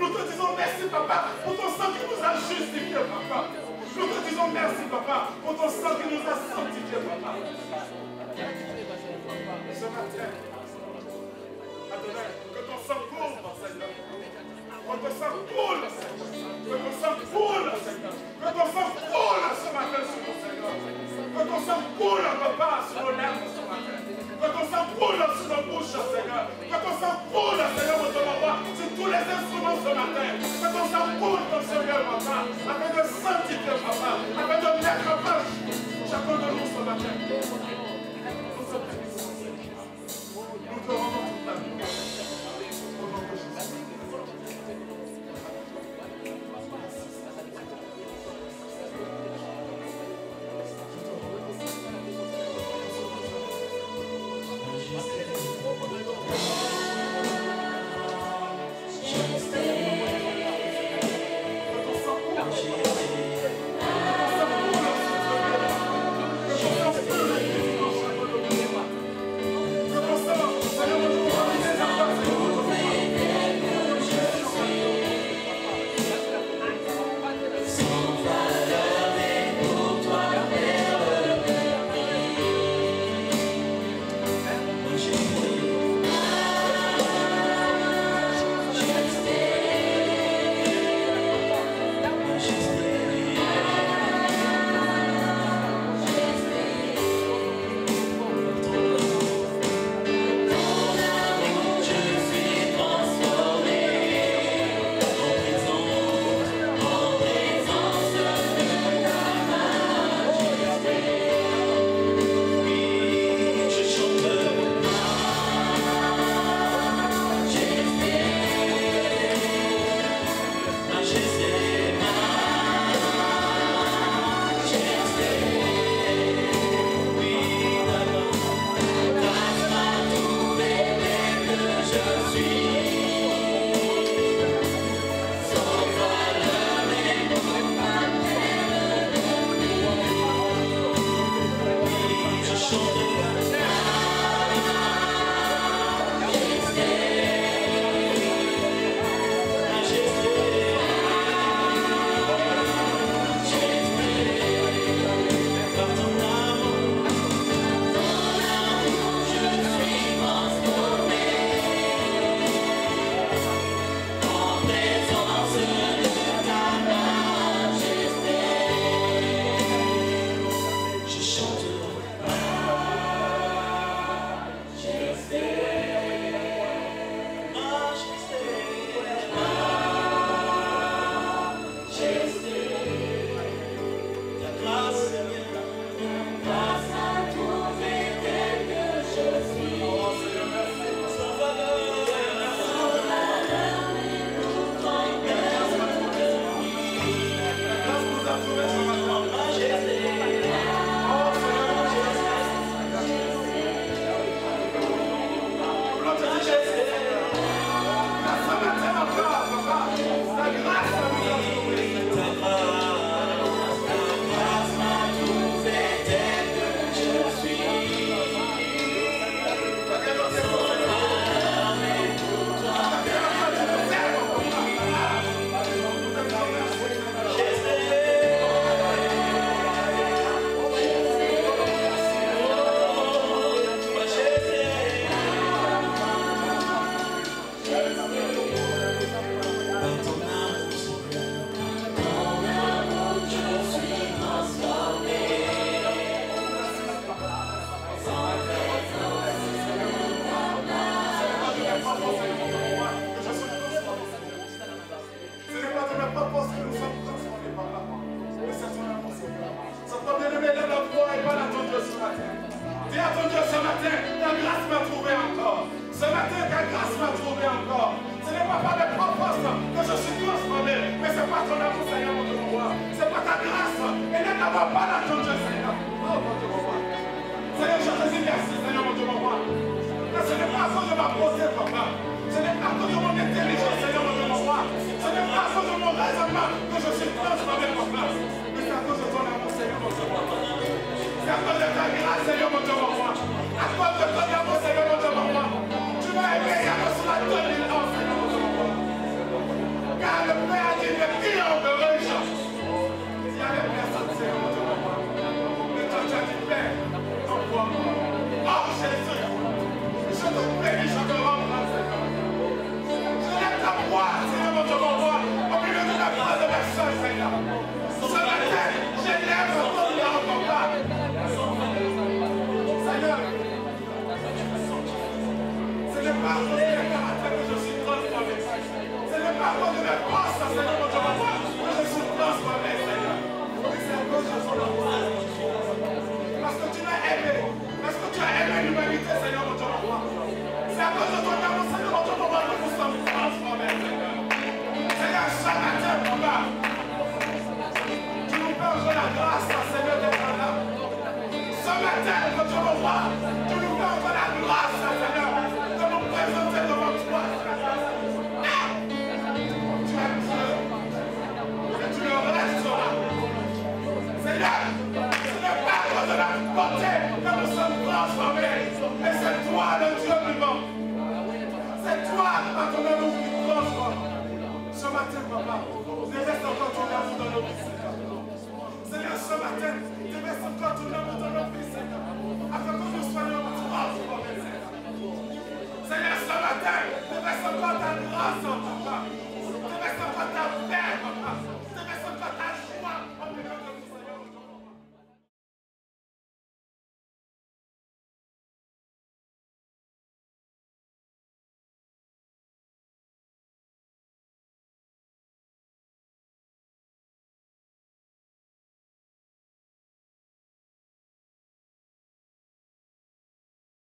Nous te disons merci, papa, pour ton sang qui nous a justifiés, papa. Nous te disons merci, papa, pour ton sang qui nous a sanctifiés, papa. Ce matin, Adonai, que ton sang coule, Seigneur. Que ton sang coule, Seigneur. Que ton sang coule, Seigneur. Que ton sang coule ce matin sur nous, Seigneur. Que ton sang coule, papa, sur nos lèvres ce matin. Que ton sang coule sur nos bouches, Seigneur. Que ton sang coule, Seigneur, notre roi, sur tous les instruments ce matin. Que ton sang coule, ton Seigneur, papa, afin de sanctifier, papa, afin de mettre en marche chacun de nous ce matin. Nous sommes bénis. Nous te rendons toute la gloire. Au nom de Jésus. Ce matin, j'élève ton nom, papa. Seigneur, ce n'est pas à cause de mes caractères que je suis transformé. Ce n'est pas à cause de mes pensées, Seigneur, mon Dieu, que je suis transformé, Seigneur. Mais c'est à cause de ton amour. Parce que tu m'as aimé. Parce que tu as aimé l'humanité, Seigneur, mon Dieu, c'est à cause de ton amour, Seigneur, mon Dieu, pour moi que nous sommes transformés, Seigneur. Seigneur, chaque matin, papa, tu nous fais encore la grâce, Seigneur, d'être là. Ce matin, mon Dieu, mon roi, tu nous fais encore la grâce, Seigneur, de nous présenter devant toi. Tu es Dieu, et tu le resteras. Seigneur, ce n'est pas à cause de la beauté que nous sommes transformés, mais c'est toi, le Dieu vivant. C'est toi, par ton amour, qui transforme. Ce matin, papa, réveille